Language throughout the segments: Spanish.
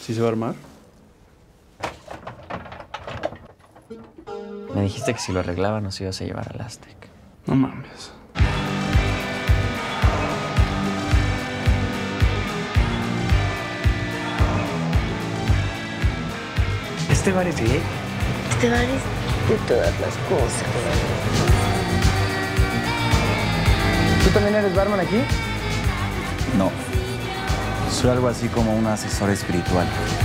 ¿Sí se va a armar? Me dijiste que si lo arreglaba nos ibas a llevar al Aztec. No mames. ¿Este bar es gay? Este bar es de todas las cosas. ¿Tú también eres barman aquí? No. Soy algo así como un asesor espiritual.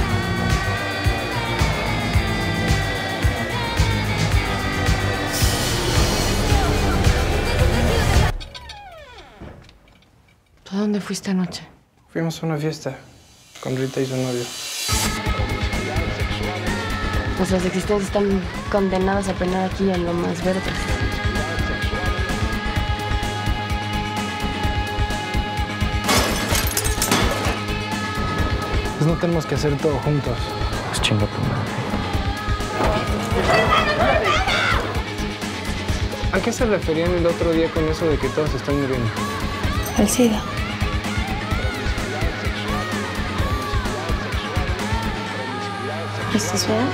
¿Tú a dónde fuiste anoche? Fuimos a una fiesta con Rita y su novio. Nuestras existencias están condenadas a penar aquí en lo más verdes. Pues no tenemos que hacer todo juntos. Pues chinga tu madre. ¿A qué se referían el otro día con eso de que todos se están muriendo? Al SIDA. ¿Estás fea?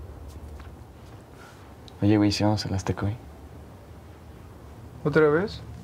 Oye, güey, ¿sí vamos al Azteca hoy? ¿Otra vez?